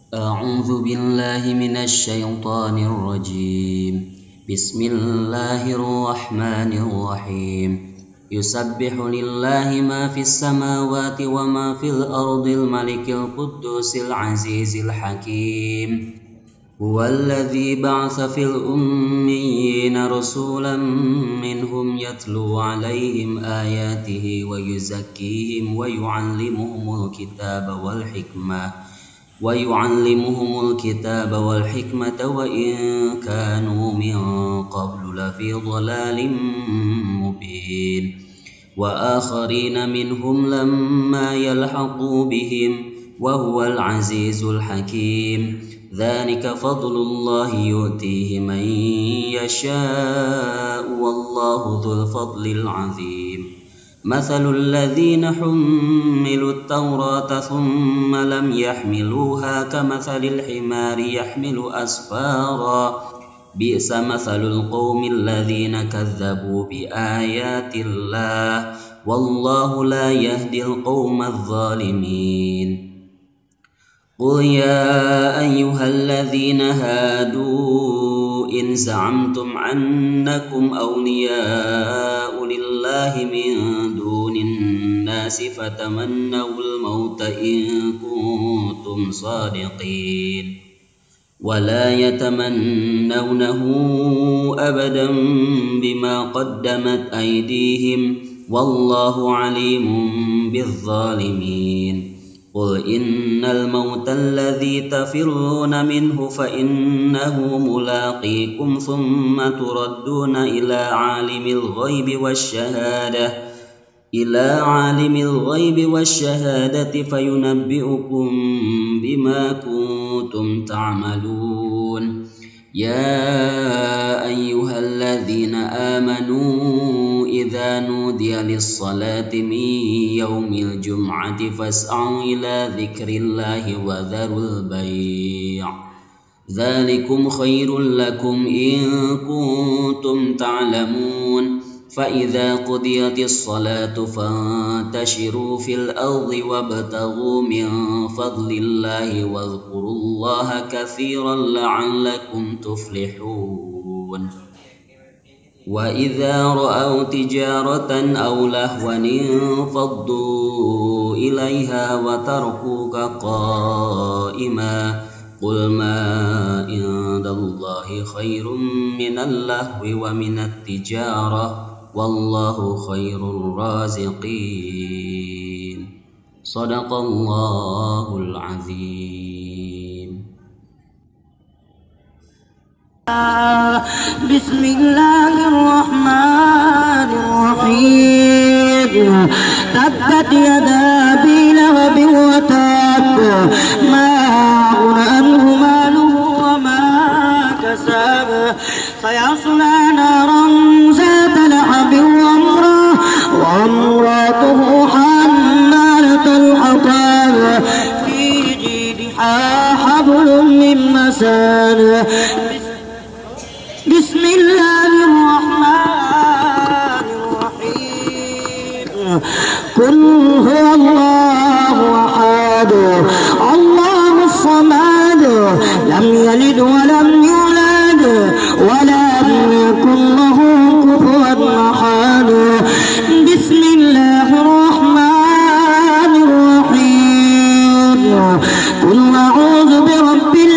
أعوذ بالله من الشيطان الرجيم. بسم الله الرحمن الرحيم. يسبح لله ما في السماوات وما في الأرض الملك القدوس العزيز الحكيم. هو الذي بعث في الأميين رسولا منهم يتلو عليهم آياته ويزكيهم ويعلمهم الكتاب والحكمة وإن كانوا من قبل لفي ضلال مبين. وآخرين منهم لما يلحقوا بهم وهو العزيز الحكيم. ذلك فضل الله يؤتيه من يشاء والله ذو الفضل العظيم. مثل الذين حملوا التوراة ثم لم يحملوها كمثل الحمار يحمل أسفارا بئس مثل القوم الذين كذبوا بآيات الله والله لا يهدي القوم الظالمين. قل يا أيها الذين هادوا إن زعمتم أنكم أولياء لله من دون الناس فتمنوا الموت إن كنتم صادقين ولا يتمنونه أبدا بما قدمت أيديهم والله عليم بالظالمين. قل إن الموت الذي تفرون منه فإنه ملاقيكم ثم تردون إلى عالم الغيب والشهادة فينبئكم بما كنتم تعملون. يا أيها الذين آمنوا إذا نودي للصلاة من يوم الجمعة فاسعوا إلى ذكر الله وذروا البيع ذلكم خير لكم إن كنتم تعلمون. فإذا قضيت الصلاة فانتشروا في الأرض وابتغوا من فضل الله واذكروا الله كثيرا لعلكم تفلحون. وإذا رأوا تجارة أو لهوا انفضوا إليها وتركوك قائما قل ما عند الله خير من اللهو ومن التجارة والله خير الرازقين. صدق الله العظيم. بسم الله الرحمن الرحيم. تبت يدا أبي لهب وتب ما أغنى عنه ماله وما كسب سيصلى نارا ذات لهب وامرأته حمالة الحطب في جيدها حبل من مسد. بسم الله الرحمن الرحيم. قل هو الله أحد الله الصمد لم يلد ولم يولد ولم يكن له كفوا أحد. بسم الله الرحمن الرحيم. قل أعوذ برب